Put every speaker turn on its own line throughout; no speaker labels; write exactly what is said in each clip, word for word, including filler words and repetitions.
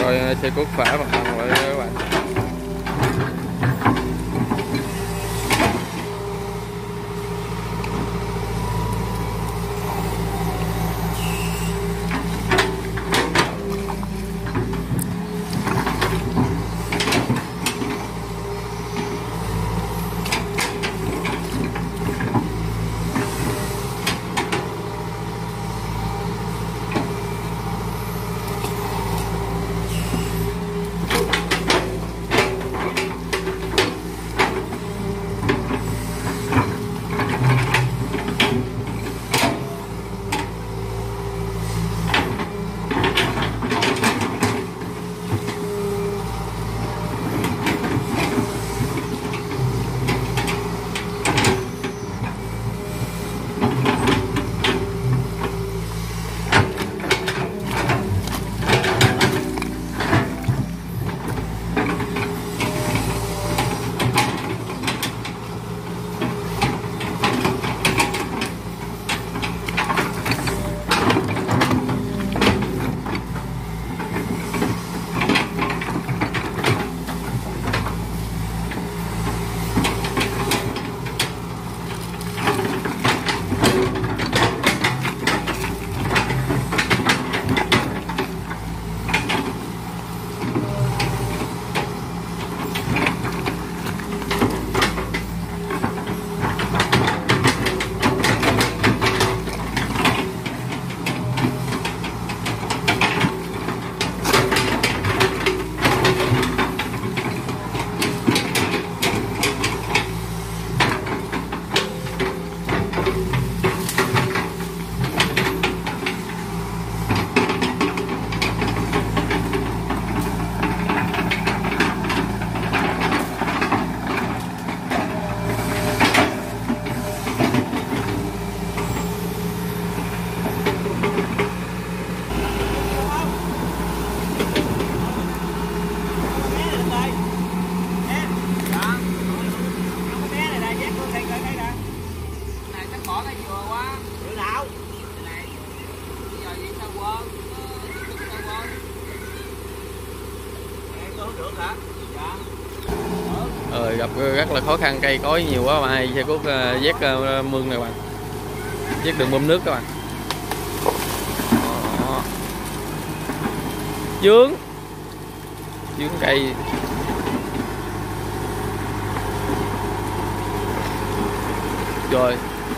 coi xe cuốc phá mặt bằng lại các bạn. Rồi gặp rất là khó khăn, cây cối nhiều quá mà hai xe cuốc vét uh, mương này các bạn, vét đường bơm nước các bạn. Đó. Dướng dướng cây. Rồi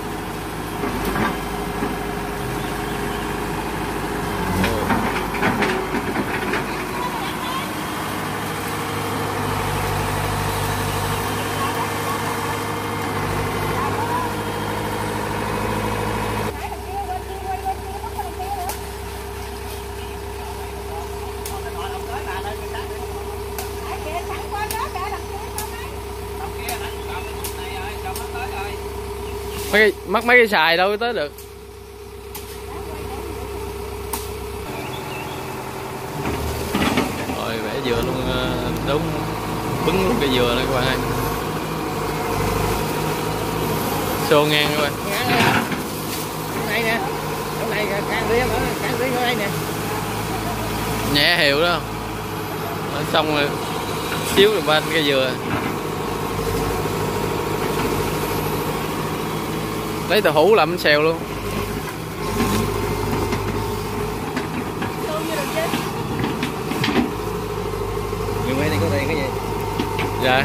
mấy cái, mất mấy cái xài đâu tới được. Rồi bẻ dừa luôn, đúng bứng luôn cây dừa này các bạn ơi. Xô ngang các bạn.
Chỗ này nè, chỗ này càng riêng ở càng riêng ở đây nè.
Nhẹ hiệu đó. Xong rồi xíu rồi bên cây dừa. Lấy tàu hũ làm bánh xèo luôn.
Nhiều này có tiền cái gì?
Dạ.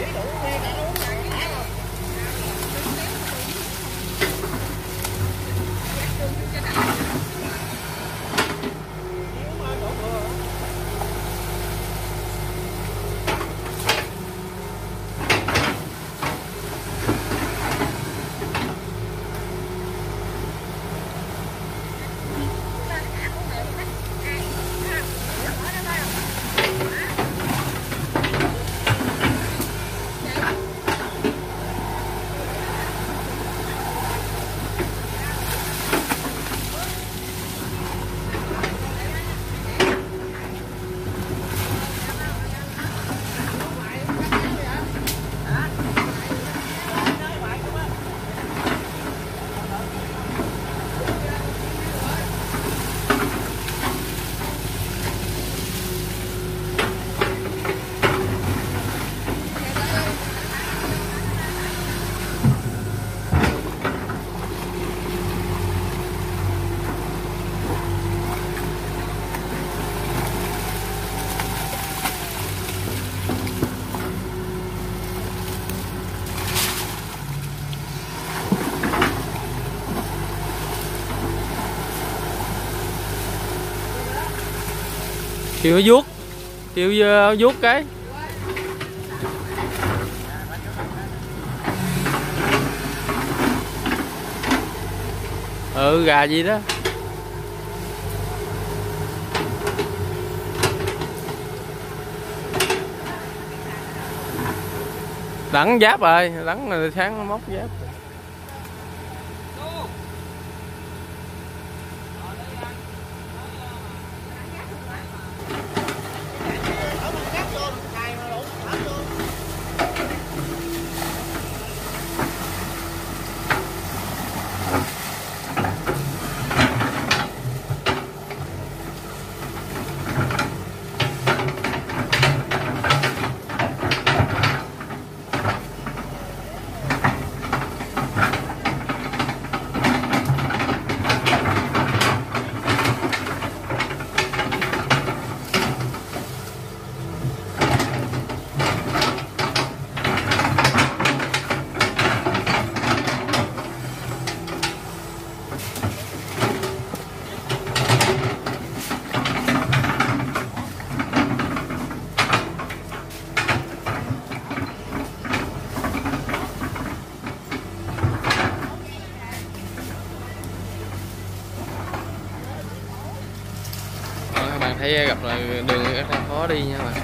Kêu nó vuốt, kêu vuốt cái. Ừ, gà gì đó. Đẳng giáp rồi, đẳng là sáng nó móc giáp. Thấy gặp là đường rất là khó đi nha bạn.